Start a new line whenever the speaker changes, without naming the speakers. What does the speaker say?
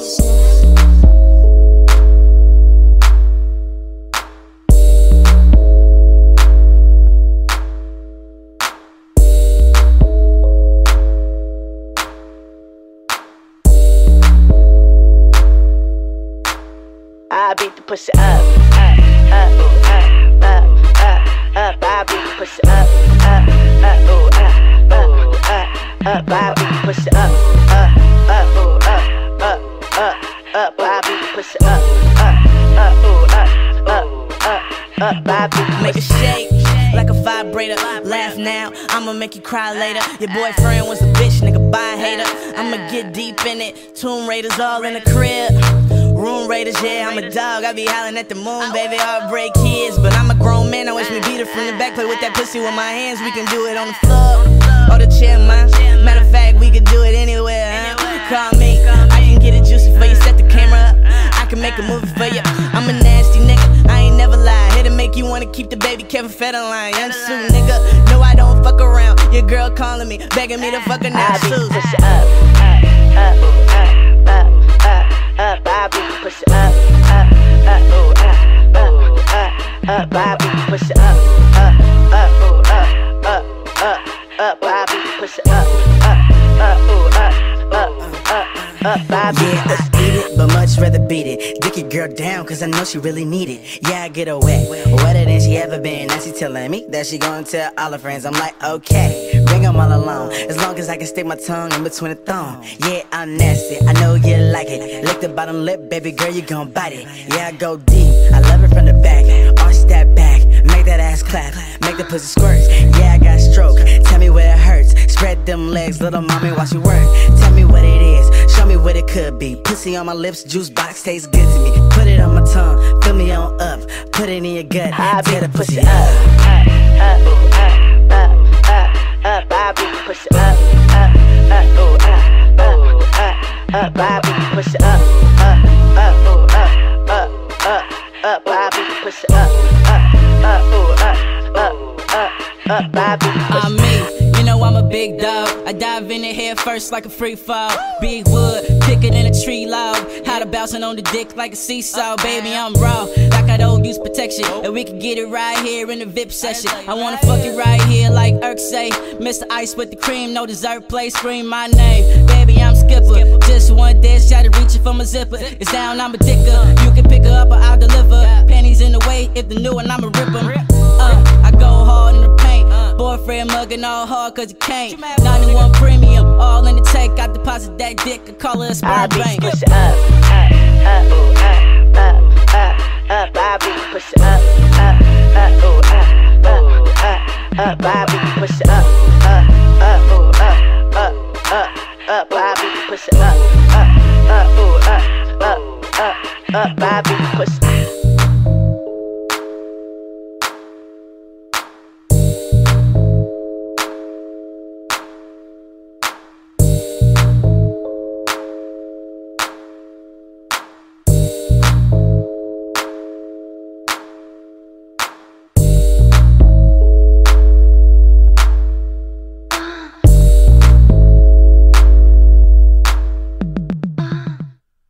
I beat the pussy up, I beat the pussy up, I beat the pussy up, I beat the pussy up,
make a shake like a vibrator. Laugh now, I'ma make you cry later. Your boyfriend was a bitch, nigga, bye hater. I'ma get deep in it. Tomb Raiders all in the crib. Room Raiders, yeah, I'm a dog. I be howling at the moon, baby. Heartbreak kids, but I'm a grown man. I wish me beat her from the back. Play with that pussy with my hands. We can do it on the floor or the chair, man. Matter of fact, we can do it anywhere. Call me, I can get it juicy for you. Set the camera up, I can make a movie for you. I'm a nasty nigga, I ain't never lie. Here to make you wanna keep the baby Kevin Federline. Young Sue, nigga, no I don't fuck around. Your girl calling me, begging me to fuck her now. Sue. I beat the pussy up, I beat the pussy up, I beat the pussy up, yeah, I eat it, but much rather beat it. Dick your girl down, cause I know she really need it. Yeah, I get her wet, wetter than she ever been. Now she telling me that she gonna tell all her friends. I'm like, okay, bring them all along. As long as I can stick my tongue in between the thumb. Yeah, I'm nasty, I know you like it. Lick the bottom lip, baby girl, you gon' bite it. Yeah, I go deep, I love it from the back. Arch that back, make that ass clap. Make the pussy squirt, yeah, I got stroke. Tell me where it hurts, spread them legs, little mommy, watch you work. Tell me what it is, show me what it could be. Pussy on my lips, juice box tastes good to me. Put it on my tongue, fill me on up. Put it in your gut, tear the pussy up.
I beat the pussy up, I beat the pussy up, I beat the pussy up,
I'm me, you know I'm a big dog. I dive in the head first like a free fall. Big wood, thicker than a tree log. How to bouncing on the dick like a seesaw. Baby, I'm raw, like I don't use protection. And we can get it right here in the VIP session. I wanna fuck it right here like Irk say. Mr. Ice with the cream, no dessert place, scream my name. Baby, I'm Skipper, just one dance, try to reach it for my zipper. It's down, I'm a dicker. You can pick her up or I'll deliver. Panties in the way, if the new one, I'ma rip them. I go hard in the paint. Boyfriend mugging all hard cause he can't. 91 premium, all in the tank. I deposit that dick, I call it a sperm bank.
I beat the pussy up, I beat the pussy up, I beat the pussy up.